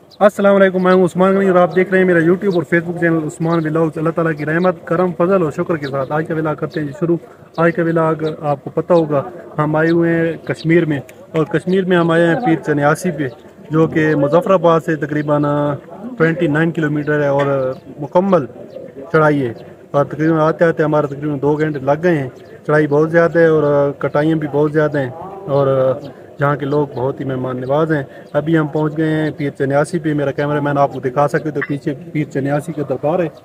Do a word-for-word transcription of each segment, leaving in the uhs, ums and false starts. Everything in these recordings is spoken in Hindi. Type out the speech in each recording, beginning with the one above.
अस्सलाम वालेकुम, मैं हूं उस्मान गनी और आप देख रहे हैं मेरा यूट्यूब और Facebook channel Usman vlogs. Allah ताला की रहमत, करम, फजल और शुक्र के साथ आज का व्लॉग करते हैं शुरू। आज का व्लॉग आपको पता होगा, हम आए हुए हैं कश्मीर में, और कश्मीर में हम आए हैं पीर चन्यासी पे, जो कि मुजफ्फराबाद से तकरीबन उनतीस किलोमीटर है और मुकम्मल चढ़ाई है। और तकरीबन आते आते हमारे तकरीबन दो घंटे लग गए हैं। चढ़ाई बहुत ज़्यादा है और कटाइयाँ भी बहुत ज़्यादा हैं, और जहाँ के लोग बहुत ही मेहमान नवाज हैं। अभी हम पहुँच गए हैं पीर चन्यासी पे। मेरा कैमरा मैन आपको दिखा सकते तो पीछे पीर चन्यासी का दरबार है।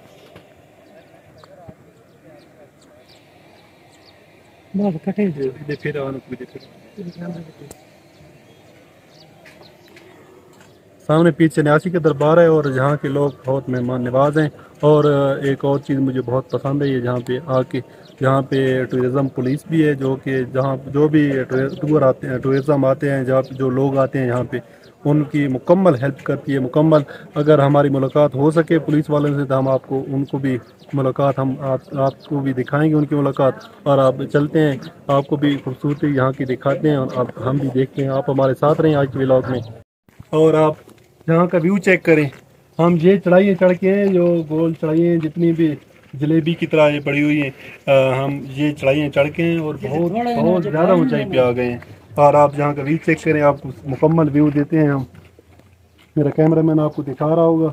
सामने पीर चन्यासी का दरबार है और यहाँ के लोग बहुत मेहमान नवाज हैं। और एक और चीज़ मुझे बहुत पसंद है, ये जहाँ पे आके यहाँ पे टूरिज़म पुलिस भी है, जो कि जहाँ जो भी टूर आते हैं, टूरिज़म आते हैं, जहाँ जो लोग आते हैं यहाँ पे, उनकी मुकम्मल हेल्प करती है। मुकम्मल अगर हमारी मुलाकात हो सके पुलिस वालों से तो हम आपको उनको भी मुलाकात हम आप आपको भी दिखाएंगे उनकी मुलाकात। और आप चलते हैं, आपको भी खूबसूरती यहाँ की दिखाते हैं और आप हम भी देखते हैं। आप हमारे साथ रहें आज के व्लॉग में और आप यहाँ का व्यू चेक करें। हम ये चढ़ाइयाँ चढ़ के जो गोल चढ़ाइयाँ जितनी भी जलेबी की तरह ये पड़ी हुई हैं, हम ये चढ़ाइयाँ चढ़ के हैं और बहुत बहुत ज़्यादा ऊंचाई पे आ गए हैं। और आप यहाँ का व्यू चेक करें, आपको मुकम्मल व्यू देते हैं हम। मेरा कैमरामैन आपको दिखा रहा होगा।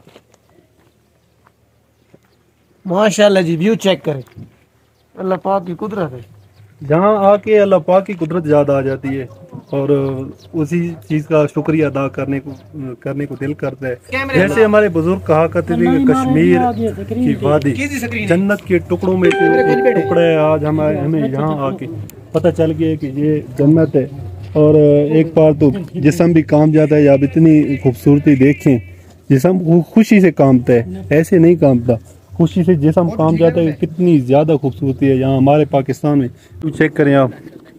माशाल्लाह जी, व्यू चेक करें, अल्लाह पाक की कुदरत है। यहाँ आके अल्लाह पाक की कुदरत याद आ जाती है और उसी चीज़ का शुक्रिया अदा करने को करने को दिल करता है। जैसे हमारे बुजुर्ग कहा करते थे कि कश्मीर की वादी जन्नत के टुकड़ों में से एक टुकड़ा है। आज हमारे हमें यहाँ आके पता चल गया कि ये जन्नत है। और एक बार तो जिस्म भी काम जाता है, जब इतनी खूबसूरती देखें, जिस्म खुशी से कामता है, ऐसे नहीं कामता, खुशी से जिस्म काम जाता है। कितनी ज़्यादा खूबसूरती है यहाँ हमारे पाकिस्तान में। तो चेक करें आप,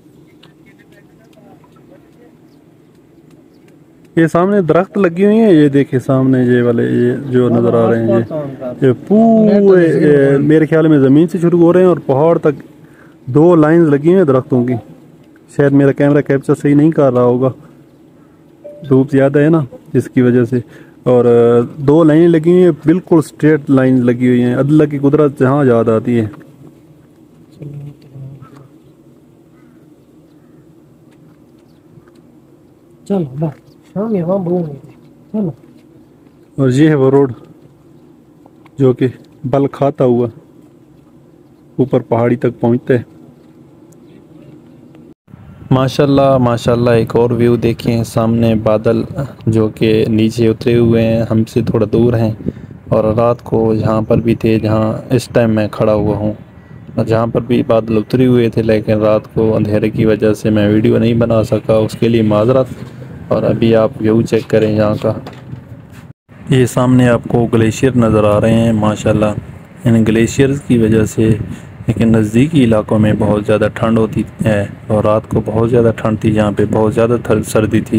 ये सामने दरख्त लगी हुई हैं, ये देखिए सामने ये वाले ये जो नज़र आ रहे हैं, ये ये पूरे मेरे ख्याल में ज़मीन से शुरू हो रहे हैं और पहाड़ तक दो लाइन लगी हुई हैं दरख्तों की। शायद मेरा कैमरा कैप्चर सही नहीं कर रहा होगा, धूप ज़्यादा है ना इसकी वजह से। और दो लाइन लगी हुई हैं, बिल्कुल स्ट्रेट लाइन लगी हुई हैं। अल्लाह की कुदरत जहाँ याद आती है। चलो चलो। और ये है वो रोड जो कि बल खाता हुआ ऊपर पहाड़ी तक पहुँचता है। माशाल्लाह माशाल्लाह, एक और व्यू देखें, सामने बादल जो कि नीचे उतरे हुए हैं, हमसे थोड़ा दूर हैं। और रात को यहाँ पर भी थे जहाँ इस टाइम मैं खड़ा हुआ हूँ, जहाँ पर भी बादल उतरे हुए थे, लेकिन रात को अंधेरे की वजह से मैं वीडियो नहीं बना सका, उसके लिए माजरत। और अभी आप व्यू चेक करें यहाँ का। ये सामने आपको ग्लेशियर नज़र आ रहे हैं। माशाल्लाह इन ग्लेशियर्स की वजह से, लेकिन नज़दीकी इलाकों में बहुत ज़्यादा ठंड होती है और रात को बहुत ज़्यादा ठंड थी, यहाँ पे बहुत ज़्यादा सर्दी थी।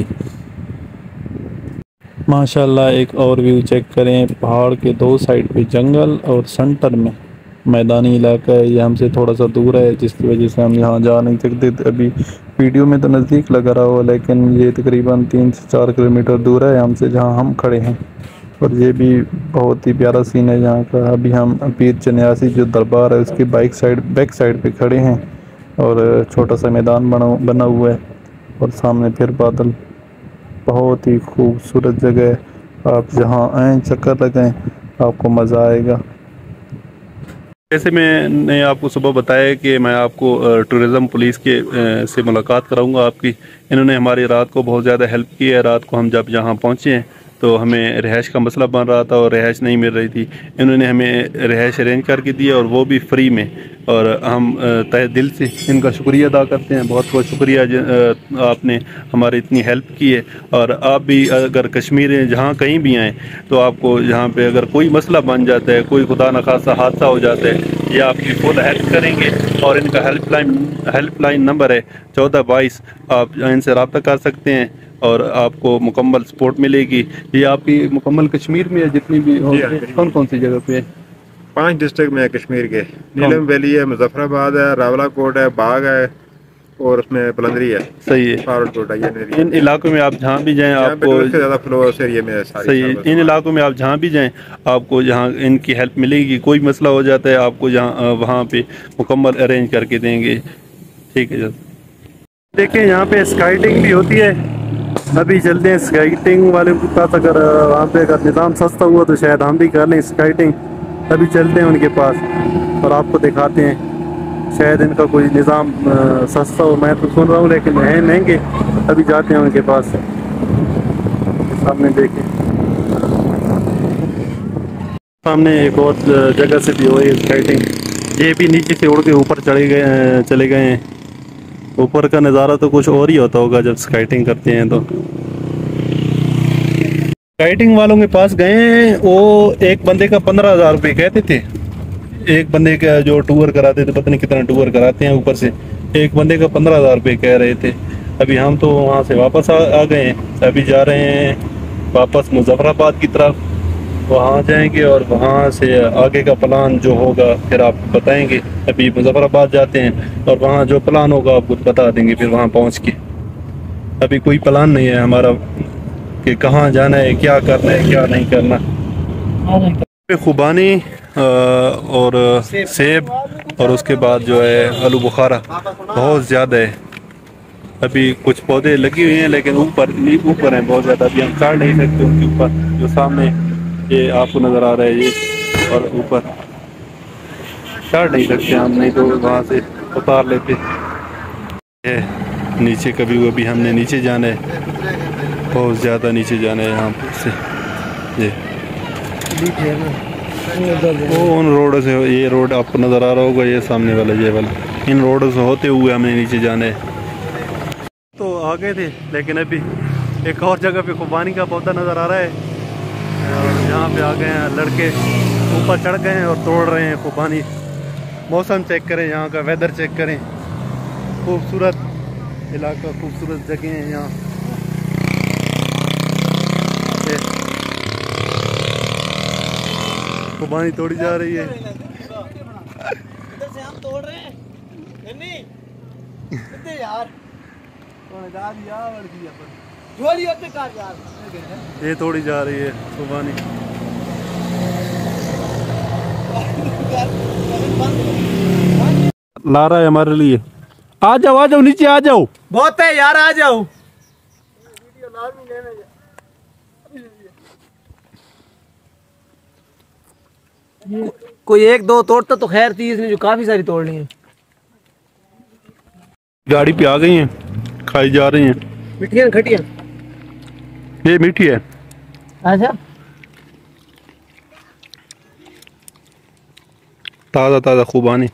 माशाल्लाह एक और व्यू चेक करें, पहाड़ के दो साइड पे जंगल और सेंटर में मैदानी इलाका है। ये हमसे थोड़ा सा दूर है, जिसकी वजह से हम यहाँ जा नहीं सकते। अभी वीडियो में तो नज़दीक लगा रहा हो, लेकिन ये तकरीबन तीन से चार किलोमीटर दूर है हमसे जहाँ हम खड़े हैं। और ये भी बहुत ही प्यारा सीन है यहाँ का। अभी हम पीर चन्यासी जो दरबार है उसके बाइक साइड बैक साइड पे खड़े हैं और छोटा सा मैदान बना बना हुआ है और सामने फिर बादल। बहुत ही खूबसूरत जगह है, आप जहाँ आएँ चक्कर लगाएं, आपको मज़ा आएगा। जैसे मैंने आपको सुबह बताया कि मैं आपको टूरिज़म पुलिस के से मुलाकात कराऊंगा आपकी। इन्होंने हमारी रात को बहुत ज़्यादा हेल्प की है। रात को हम जब यहाँ पहुँचे हैं तो हमें रिहाइश का मसला बन रहा था और रिहाइश नहीं मिल रही थी। इन्होंने हमें रिहाइश अरेंज करके दी और वो भी फ्री में। और हम तहे दिल से इनका शुक्रिया अदा करते हैं। बहुत बहुत शुक्रिया, आपने हमारी इतनी हेल्प की है। और आप भी अगर कश्मीर जहाँ कहीं भी आएँ तो आपको यहाँ पे अगर कोई मसला बन जाता है, कोई खुदा न खासा हादसा हो जाता है, ये आपकी फुल हेल्प करेंगे। और इनका हेल्पलाइन हेल्पलाइन नंबर है चौदह बाईस, आप इनसे रब्ता कर सकते हैं और आपको मुकम्मल सपोर्ट मिलेगी। ये आपकी मुकम्मल कश्मीर में है जितनी भी हो, कौन कौन सी जगह पे है? पांच डिस्ट्रिक्ट में है कश्मीर के। नीलम वैली है, मुजफ्फराबाद है, रावला कोट है, बाग है, और उसमें बुलंदरी है। सही है। पावर रोड है ये। इन इलाकों में आप जहाँ भी जाएं आपको ज़्यादा फ्लो उस एरिया में सारी। सही है। इन इलाकों में आप जहाँ भी जाएं आपको जहाँ इनकी हेल्प मिलेगी। कोई मसला हो जाता है आपको जहाँ वहाँ पे मुकम्मल अरेंज करके देंगे। ठीक है। देखें यहाँ पे स्काइटिंग भी होती है। अभी चलते हैं स्काइटिंग वाले के पास। अगर वहाँ पे अगर निज़ाम सस्ता हुआ तो शायद हम भी कर लें स्काइटिंग। अभी चलते हैं उनके पास और आपको दिखाते हैं। शायद इनका कोई निज़ाम सस्ता हो, मैं तो सुन रहा हूँ लेकिन है महंगे। अभी जाते हैं उनके पास। सामने देखें, सामने एक और जगह से भी हो रही है स्काइटिंग। ये भी नीचे से उड़ के ऊपर चले गए चले गए हैं। ऊपर का नज़ारा तो कुछ और ही होता होगा जब स्काइटिंग करते हैं तो। स्काइटिंग वालों के पास गए हैं, वो एक बंदे का पंद्रह हज़ार रुपये कहते थे। एक बंदे का जो टूर कराते थे, पता नहीं कितना टूर कराते हैं ऊपर से, एक बंदे का पंद्रह हज़ार रुपये कह रहे थे। अभी हम तो वहाँ से वापस आ, आ गए हैं। अभी जा रहे हैं वापस मुजफ्फराबाद की तरफ। वहाँ जाएंगे और वहाँ से आगे का प्लान जो होगा फिर आपको बताएंगे। अभी मुजफ्फराबाद जाते हैं और वहाँ जो प्लान होगा आपको बता देंगे फिर वहाँ पहुँच के। अभी कोई प्लान नहीं है हमारा कि कहाँ जाना है, क्या करना है, क्या नहीं करना। खुबानी और सेब और उसके बाद जो है आलू बुखारा बहुत ज़्यादा है। अभी कुछ पौधे लगी हुई हैं लेकिन ऊपर ऊपर हैं बहुत ज़्यादा। अभी हम चढ़ नहीं सकते उनके ऊपर। जो सामने ये आपको नज़र आ रहा है ये, और ऊपर चढ़ नहीं सकते हम, नहीं तो वहाँ से उतार लेते। ये नीचे कभी वो भी हमने नीचे जाना है, बहुत ज़्यादा नीचे जाना है यहाँ से। ये वो उन रोड से, ये रोड आपको नज़र आ रहा होगा, ये सामने वाला ये वाला, इन रोड से होते हुए हमने नीचे जाना है। तो आ गए थे लेकिन अभी एक और जगह पे खुबानी का पौधा नज़र आ रहा है और यहाँ पे आ गए हैं लड़के, ऊपर चढ़ गए हैं और तोड़ रहे हैं खुबानी। मौसम चेक करें, यहाँ का वेदर चेक करें, खूबसूरत इलाका, खूबसूरत जगह हैं यहाँ। खुबानी तोड़ी जा रही है। इधर से हम तोड़ रहे हैं कितने यार ये तोड़ी जा रही है खुबानी। ला रहा है हमारे लिए। आ जाओ आ जाओ नीचे आ जाओ। बहुत है यार, आ जाओ। कोई एक दो तोड़ता तो खैर थी, इसने जो काफी सारी तोड़ ली है। गाड़ी पे आ गई हैं, खाई जा रही हैं। मिठियाँ खटियाँ, ये मीठी है। अच्छा, ताज़ा ताज़ा खुबानी।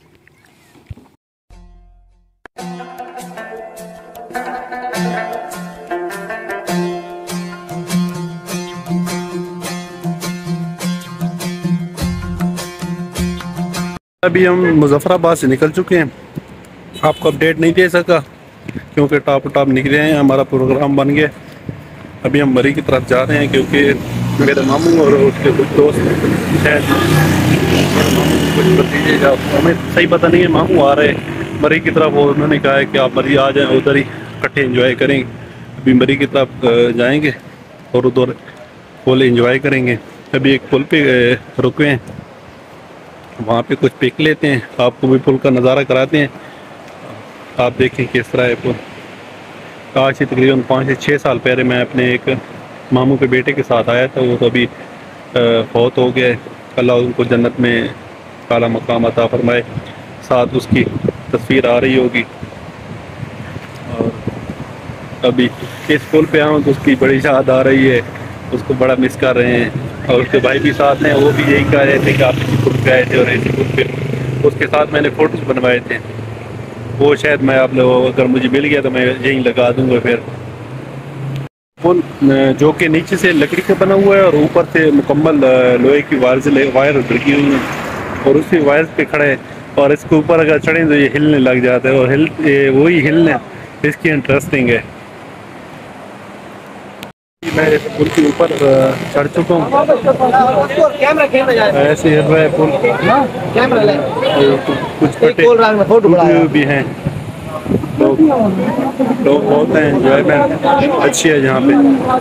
अभी हम मुजफ्फराबाद से निकल चुके हैं। आपको अपडेट नहीं दे सका क्योंकि टॉप टॉप निकले हैं, हमारा प्रोग्राम बन गया। अभी हम मरी की तरफ जा रहे हैं क्योंकि मेरे मामू और उसके कुछ दोस्त शायद कुछ भतीजे, हमें सही पता नहीं है, मामू आ रहे हैं मरी की तरफ और उन्होंने कहा है कि आप मरी आ जाएं, उधर ही इकट्ठे एंजॉय करेंगे। अभी मरी की तरफ जाएंगे और उधर फुल एंजॉय करेंगे। अभी एक पुल पे रुके हैं, वहाँ पे कुछ पिक लेते हैं, आपको भी पुल का नज़ारा कराते हैं। आप देखें किस तरह है पुल। आज से तकरीबन पाँच से छः साल पहले मैं अपने एक मामू के बेटे के साथ आया था, वो तो अभी फौत हो गया है। अल्लाह उनको जन्नत में काला मकाम अता फरमाए। साथ उसकी तस्वीर आ रही होगी। और अभी इस पुल पे आऊँ तो उसकी बड़ी याद आ रही है, उसको बड़ा मिस कर रहे हैं। और उसके भाई भी साथ हैं, वो भी यही कह रहे थे कि आप इसी पुल पे आए थे और इसी पुल पे उसके साथ मैंने फ़ोटोज़ बनवाए थे। वो शायद मैं आप लोग अगर मुझे मिल गया तो मैं यहीं लगा दूंगा। फिर पुल जो कि नीचे से लकड़ी का बना हुआ है और ऊपर से मुकम्मल लोहे की वायर से वायर लगी हुई है और उसी वायर पे खड़े हैं। और इसके ऊपर अगर चढ़ें तो ये हिलने लग जाता है और हिल वही हिलने इसकी इंटरेस्टिंग है। मैं इस पुल के ऊपर चढ़ चुका हूँ, ऐसे हिल रहा है पुल। कुछ फटे भी हैं। लोग लोग बहुत हैं, एंजॉयमेंट अच्छी है यहाँ पे।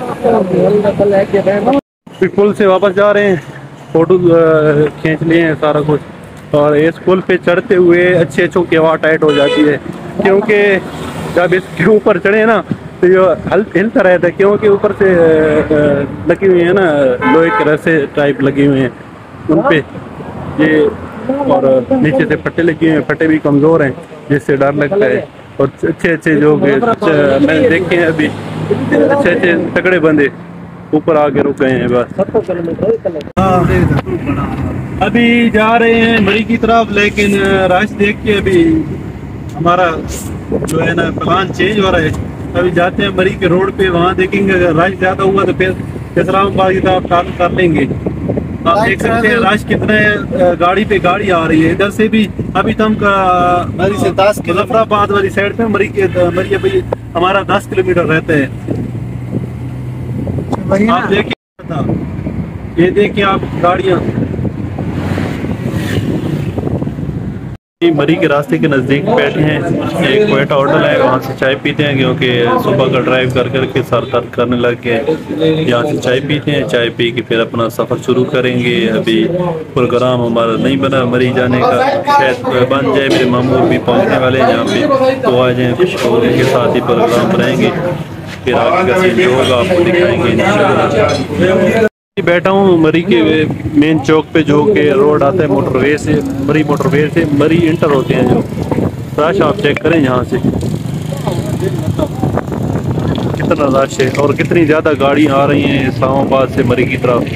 फिर पुल से वापस जा रहे हैं, फोटो खींच लिए हैं सारा कुछ, और इस पुल पे चढ़ते हुए अच्छे अच्छों की हवा टाइट हो जाती है, क्योंकि जब इसके ऊपर चढ़े ना तो ये हल हिलता रहता है, क्योंकि ऊपर से लगी हुई है ना लोहे के रस्से टाइप लगे हुए हैं उन पे ये, और नीचे से फट्टे लगे हुए हैं, फट्टे भी कमज़ोर हैं जिससे डर लगता है। और अच्छे अच्छे जो मैंने देखे हैं अभी, अच्छे अच्छे तगड़े बंदे ऊपर आके रुक गए हैं बस। हाँ, अभी जा रहे हैं मरी की तरफ, लेकिन राश देख के अभी हमारा जो है ना प्लान चेंज हो रहा है। अभी जाते हैं मरी के रोड पे, वहाँ देखेंगे अगर रश ज़्यादा हुआ तो फिर इस्लामाबाद की तरफ चालू कर लेंगे। आप देख सकते हैं रश कितने, गाड़ी पे गाड़ी आ रही है इधर से भी। अभी तो हम मरी से दस मुजफ्फराबाद वाली साइड पे, मरी के मरी अभी हमारा दस किलोमीटर रहता है। आप देखिए, ये देखिए आप गाड़ियाँ मरी के रास्ते के नज़दीक बैठे हैं। एक क्वेटा होटल है, वहाँ से चाय पीते हैं, क्योंकि सुबह का ड्राइव कर कर के सर दर्द करने लग गए। यहाँ से चाय पीते हैं, चाय पी के फिर अपना सफ़र शुरू करेंगे। अभी प्रोग्राम हमारा नहीं बना मरी जाने का, शायद बन जाए। मेरे मामू भी पहुँचने वाले हैं यहाँ पे, तो आ जाएँ और उनके साथ ही प्रोग्राम बनाएंगे। फिर आगे का सीन जो होगा आपको दिखाएंगे इंशाल्लाह। बैठा हूँ मरी के मेन चौक पे, जो कि रोड आता है मोटरवे से, मरी मोटरवे से मरी इंटर होते हैं जो। रश आप चेक करें यहाँ से कितना रश है और कितनी ज़्यादा गाड़ी आ रही हैं इस्लामाबाद से मरी की तरफ।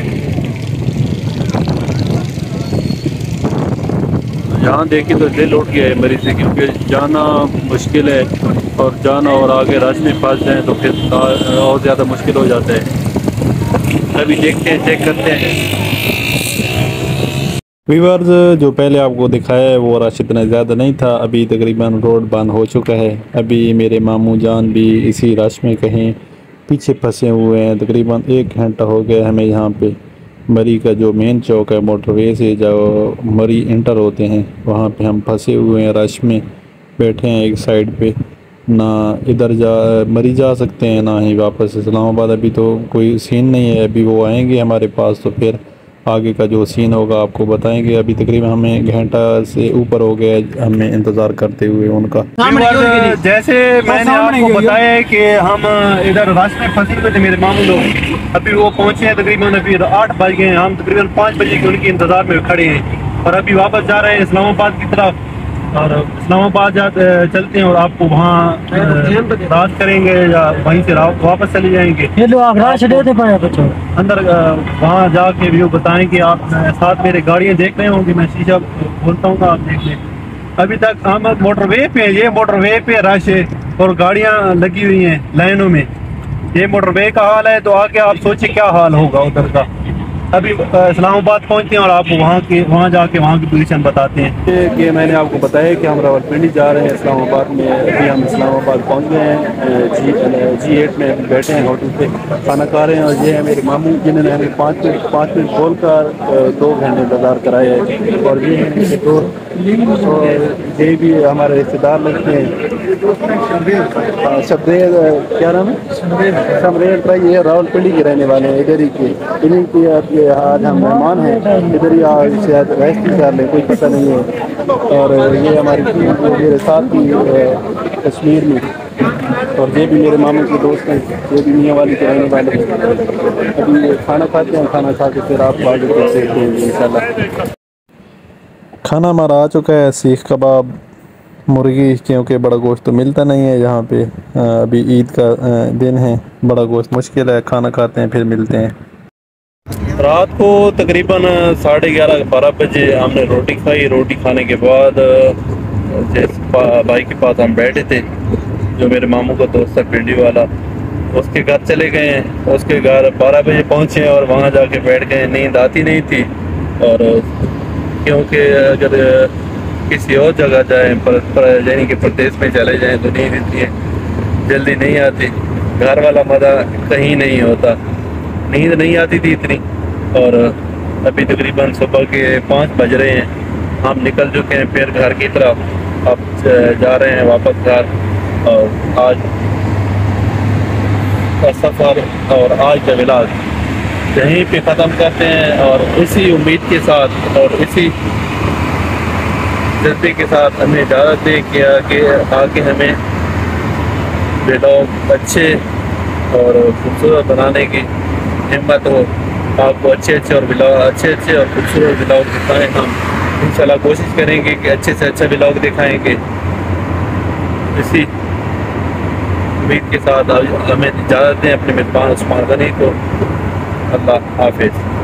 यहाँ देखिए तो दिल उठ गया है मरी से, क्योंकि जाना मुश्किल है, और जाना और आगे रश में फंस जाए तो फिर और ज़्यादा मुश्किल हो जाता है। अभी देखते हैं, चेक करते हैं। व्यूअर्स, जो पहले आपको दिखाया है वो रश इतना ज़्यादा नहीं था। अभी तकरीबन रोड बंद हो चुका है। अभी मेरे मामू जान भी इसी रश में कहीं पीछे फंसे हुए हैं। तकरीबन एक घंटा हो गया हमें यहाँ पे मरी का जो मेन चौक है मोटरवे से जो मरी इंटर होते हैं, वहाँ पे हम फंसे हुए हैं, रश में बैठे हैं एक साइड पे। ना इधर जा मरी जा सकते हैं, ना ही वापस इस्लामाबाद। अभी तो कोई सीन नहीं है, अभी वो आएंगे हमारे पास तो फिर आगे का जो सीन होगा आपको बताएंगे। अभी तकरीबन हमें घंटा से ऊपर हो गया हमें इंतज़ार करते हुए उनका। जैसे मैंने आपको बताया है कि हम इधर रश में फंसे हुए थे मेरे मामू लोग, अभी वो पहुंचे हैं तकरीबन, अभी आठ बज गए हैं, हम तकरीबन पाँच बजे के उनके इंतज़ार में खड़े हैं, और अभी वापस जा रहे हैं इस्लामाबाद की तरफ। और इस्लामाबाद जा चलते हैं और आपको वहाँ रात करेंगे या वहीं से वापस चले जाएंगे। ये लो आप रात देते पाए बच्चों अंदर वहाँ जाके व्यू बताएंगे। आप साथ मेरे गाड़ियाँ देख रहे होंगे, मैं शीशा बोलता हूँ आप देख लें। अभी तक हम मोटरवे पे, ये मोटरवे पे रश है और गाड़ियाँ लगी हुई हैं लाइनों में। ये मोटरवे का हाल है, तो आगे आप सोचिए क्या हाल होगा उधर का। अभी इस्लामाबाद पहुंचते हैं और आपको वहाँ के वहाँ जाके वहाँ की पोजीशन बताते हैं। कि मैंने आपको बताया कि हम रावलपिंडी जा रहे हैं इस्लामाबाद में। अभी हम इस्लामाबाद पहुंच गए हैं, जी जी एट में बैठे हैं, होटल पे खाना खा रहे हैं। और ये है मेरे मामू जिन्होंने हमें पाँच मिनट पाँच मिनट खोल कर दो घंटे इंतज़ार कराया है। और ये है मेरे दोस्त, और ये भी हमारे रिश्तेदार लगते हैं। शब्देर क्या नाम है, शमरेर भाई, ये रावलपिंडी के रहने वाले हैं, इधर ही के। इन्हीं की आज हम मेहमान हैं, इधर ही आज शायद रेस्ट ही कर लें, कोई पता नहीं है। और ये हमारी टीम मेरे साथ ही कश्मीर में, और ये भी मेरे मामू के दोस्त हैं, ये भी मियाँ वाली के रहने वाले हैं। अभी खाना खाते हैं, खाना खा के फिर आपको आगे देख सकते हैं इंशाल्लाह। खाना हमारा आ चुका है, सीख कबाब, मुर्गी, क्योंकि बड़ा गोश्त तो मिलता नहीं है यहाँ पे। अभी ईद का दिन है, बड़ा गोश्त मुश्किल है। खाना खाते हैं फिर मिलते हैं। रात को तकरीबन साढ़े ग्यारह बारह बजे हमने रोटी खाई। रोटी खाने के बाद जिस भाई के पास हम बैठे थे, जो मेरे मामू का दोस्त था पिंडी वाला, उसके घर चले गए हैं। उसके घर बारह बजे पहुँचे और वहाँ जाके बैठ गए। नींद आती नहीं थी, और क्योंकि अगर किसी और जगह जाएँ, पर यानी कि प्रदेश में चले जाएँ, तो नींद इतनी जल्दी नहीं आती। घर वाला मज़ा कहीं नहीं होता, नींद नहीं आती थी इतनी। और अभी तकरीबन सुबह के पाँच बज रहे हैं, हम निकल चुके हैं फिर घर की तरफ। अब जा रहे हैं वापस घर। और आज का सफ़र और आज का व्लॉग यहीं पे ख़त्म करते हैं, और इसी उम्मीद के साथ और इसी जज्बे के साथ हमें इजाज़त दे कि आगे आगे हमें व्लॉग अच्छे और खूबसूरत बनाने की हिम्मत हो, आपको अच्छे अच्छे और व्लॉग अच्छे अच्छे और खूबसूरत व्लॉग दिखाएं। हम इंशाल्लाह कोशिश करेंगे कि अच्छे से अच्छा व्लॉग दिखाएंगे। इसी उम्मीद के साथ हमें इजाज़त दें अपने मेज़बान उस्मान गनी को। अल्लाह हाफिज़।